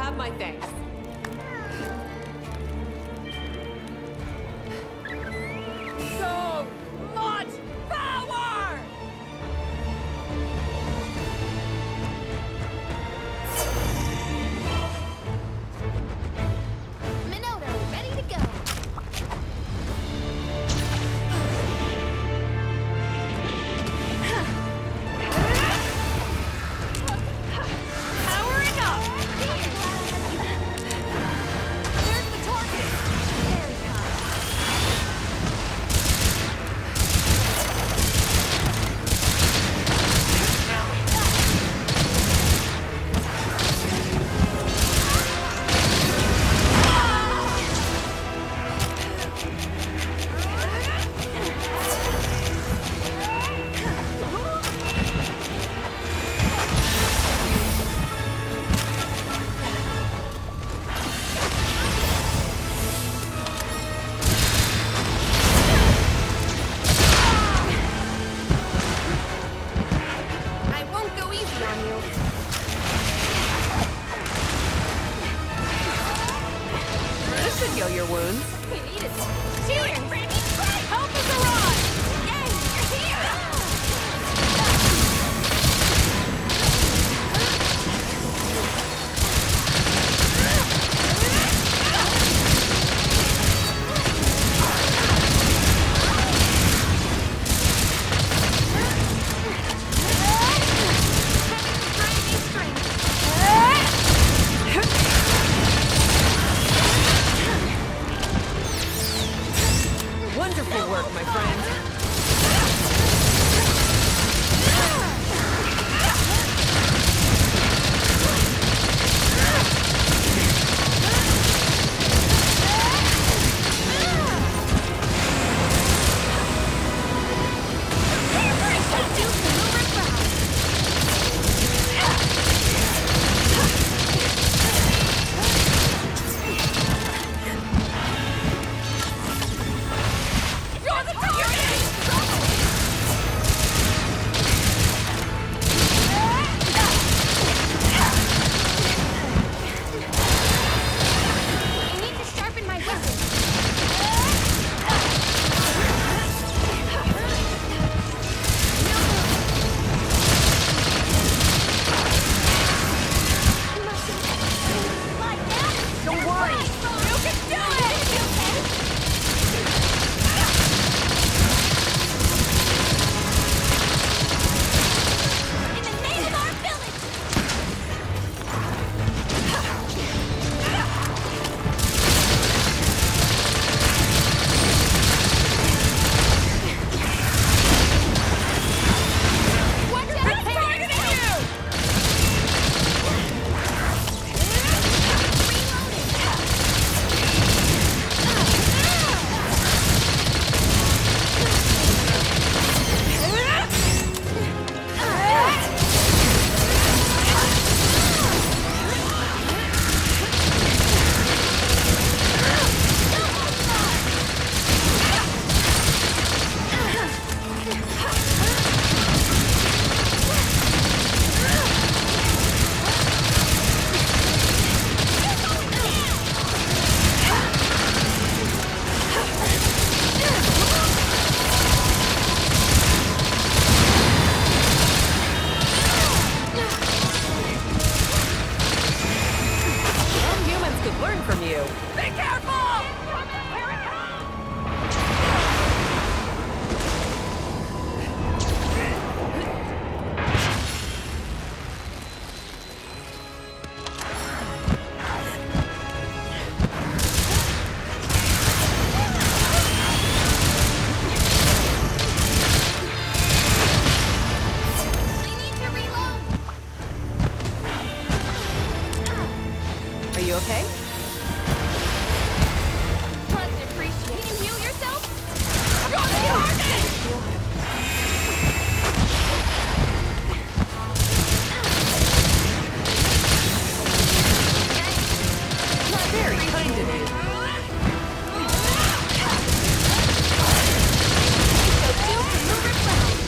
have my thanks. So much power! Minota, ready to go. Powering up! There's the target. Very high. I won't go easy on you. This should heal your wounds. We need it. Cheers! Help us arrive! Yay, you're here! Wonderful work, my friend. You're the target! I need to sharpen my weapon. Like that? Don't worry. You can do it! You can. In the name of our village! Watch out! It's targeting you! Some humans could learn from you. Be careful! I need to reload. Are you okay? Pleasant appreciate. Can you heal yourself? You're the target! Very kind of you. So do maneuver well.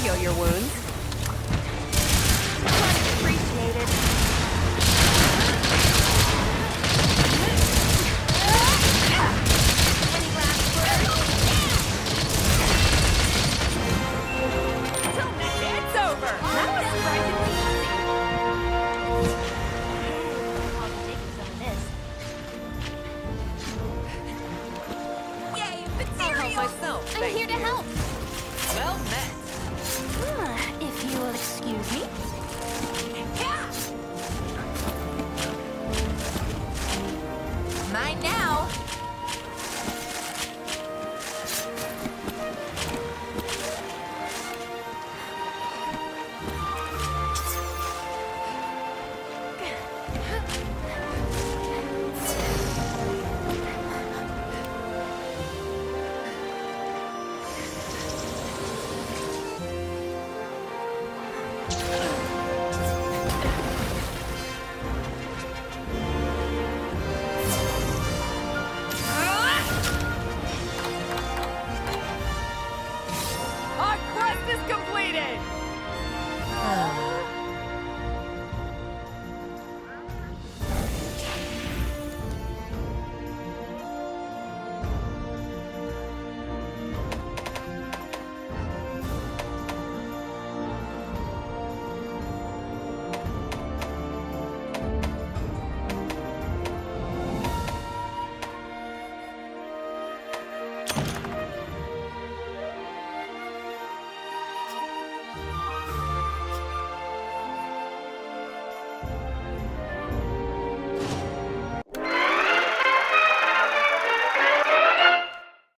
heal your wounds. Much appreciated. Any last words? It's over. That was surprisingly easy. I'll take some of this. Yay, I'll help myself. I'm here to help. Well met. If you will excuse me.